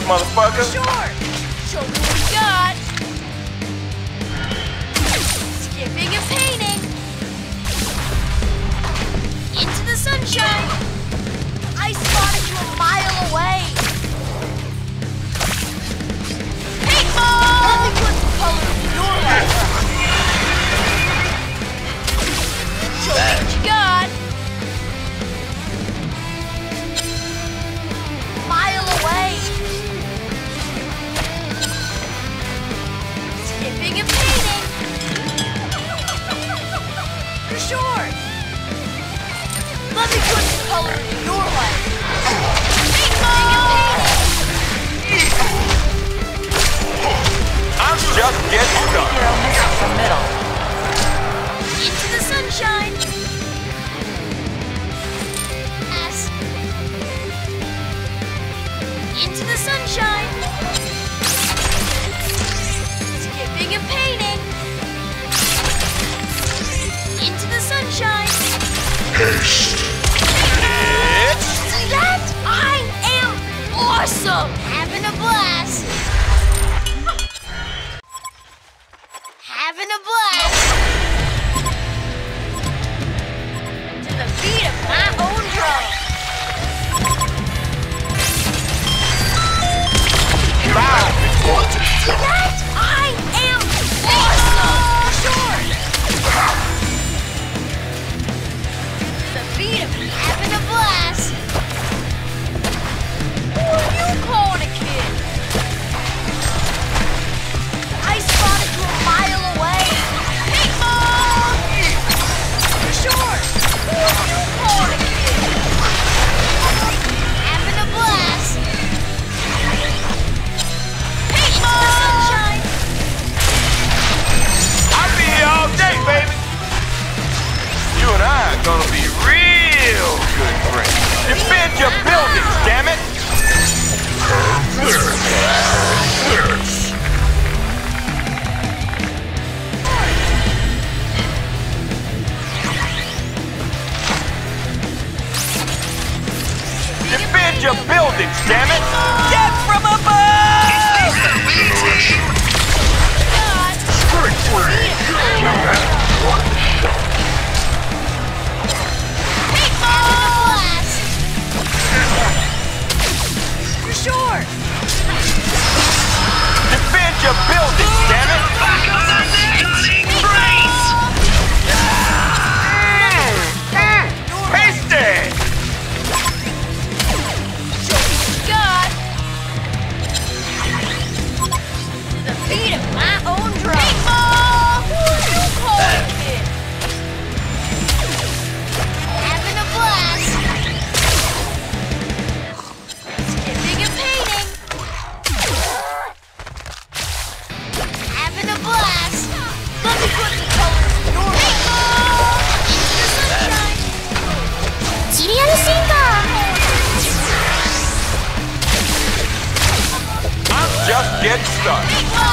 motherfucker. Sure. Show me what you got. Skipping and painting. Into the sunshine. I spotted you a mile away. Paintball! Let me put some color in your life. Show me what you got. Mile away. Skipping and painting. For sure. Let me put some color in your life. Painting and painting. I'm just getting started. Hero misses the middle. Into the sunshine. Yes. Into the sunshine. Skipping and painting. Into the sunshine. Haste. See that? I am awesome! Having a blast. Having a blast. To the beat of my own drum. Wow. See that? I am awesome! Sure! To the beat of having a blast. Who are you calling a kid? I spotted you a mile away. Paintball! For sure. Who are you calling a kid? Having a blast. Paintball! Sunshine. I'll be here all day, baby. You and I are gonna be real good friends. Defend your buildings, damn it. Defend your buildings, damn it. Get from above! God. Paintball! For sure. Defend your buildings, damn it. Pasty! God. To the beat of my own drum. Paintball! Who are you calling, kid? Having a blast. Skipping and painting. Having a blast. Let me put the colors in your paintball. Into the sunshine. Serial Sinker. I'm just getting started.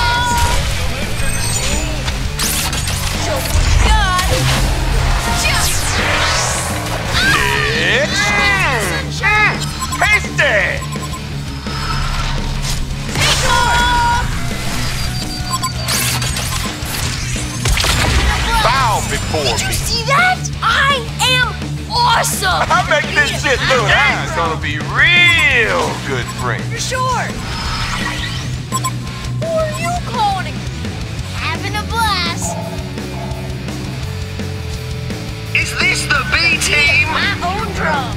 Show me what you got. Just It's sunshine. Pasty! Bow before me. See that? I am awesome. I make this shit look. I'm gonna be real good friends. For sure. Who are you calling? Having a blast. Is this the B team? My own drum.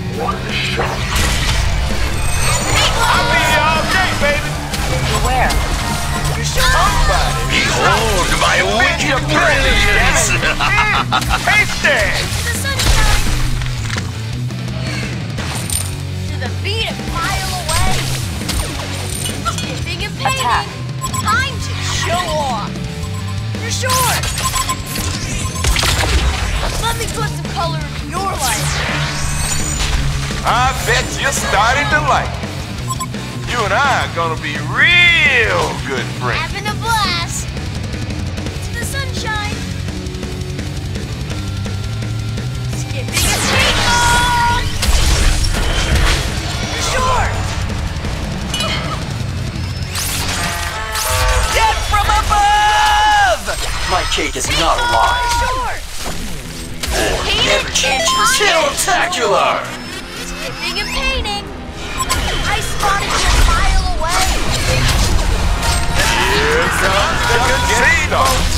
I'll be here all day, baby. Beware. For sure. Somebody. Behold my wicked brilliance! Pasty! To the sunshine. To the beat of mile away. Skipping and painting. Attack. Time to show off. For sure. Let me put some color in your life. I bet you're starting to like it. You and I are gonna be real good friends. Having a blast. To the sunshine. Skipping and paintball. For sure. cake is not a lie. Sure. Spectacular! Skipping and painting. I spotted you a mile away. Here comes the casino.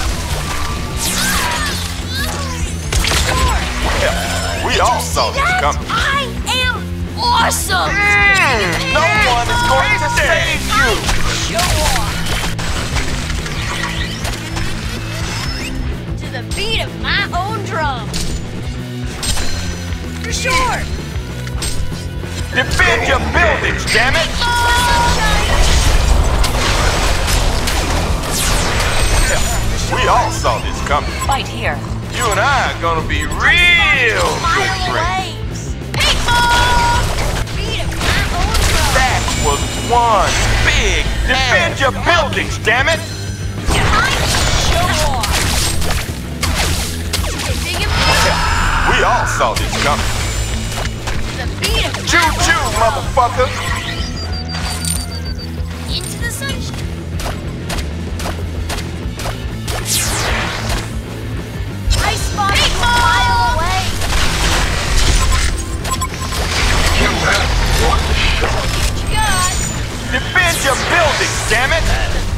Yeah, we all saw this That coming. I am awesome. No one is going to save you. Show off. To the beat of my own drum. For sure. Defend your buildings, damn it. We all saw this coming. Fight here. You and I are gonna be real good friends. That was one big defend your buildings, damn it. We all saw this coming. Choo-choo, motherfucker. Into the sunshine. I spotted you a mile away. What you got? Defend your buildings, damn it.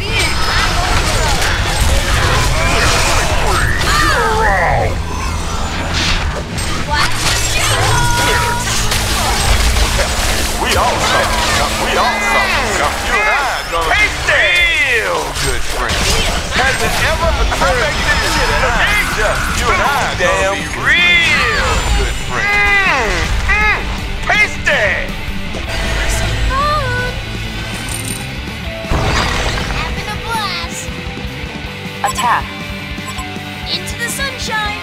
We all saw this coming. We all saw this coming. You and I are gonna be real good friends. Has it ever occurred to you that you and I are gonna be real good friends? Tasty! Having a blast. Attack. Into the sunshine.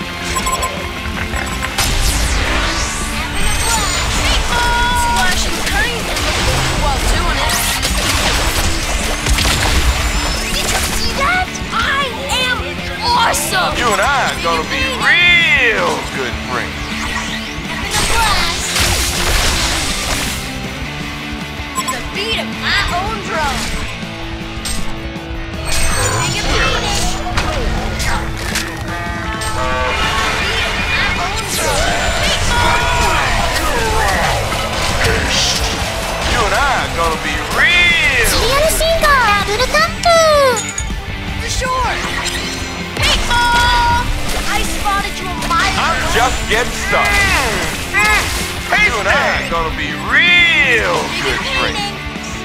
Having a blast. Splashing paint while doing it. Did you see that? I am awesome. You and I are gonna be real good friends. Having a blast. To the beat of my own drum. Sing and painting. You and I are gonna be real. For sure. Paintball! I spotted you a mile I'm away. just getting started. You and I are gonna be real good friends.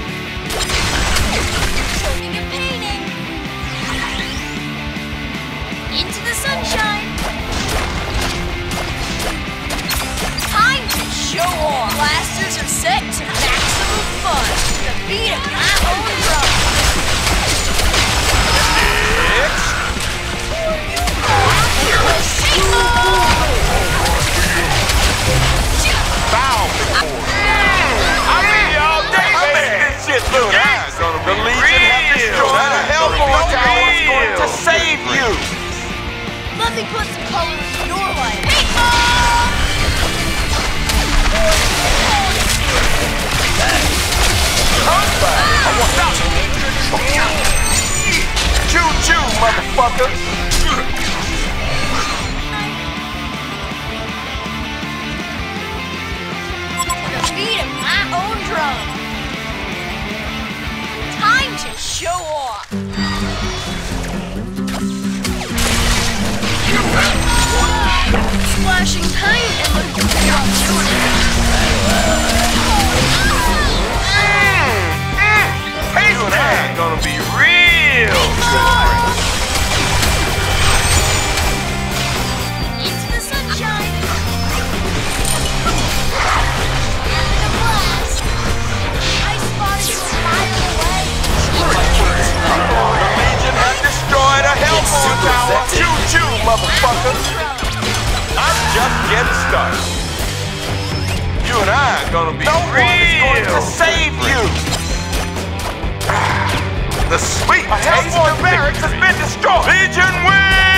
Showing and painting. Into the sunshine. Time to show off. Blasters are set to maximum fun. The beat of my own drum. Bow before. I'll be here all day, man. This shit look gonna be real. The Legion have destroyed a Hellborn tower. It's going to save you. Let me put some color in your life. Paintball! Choo-choo, motherfucker. The beat of my own drum. Time to show off. Splashing paint and looking while doing it. You and I are gonna be real good friends. Into the sunshine. Having a blast. I spotted you a mile away. The Legion have destroyed a Hellborn tower. Choo-choo, motherfucker. I'm just getting started. You and I are gonna be real going to save you. The sweet taste of barracks has been destroyed. Legion wins!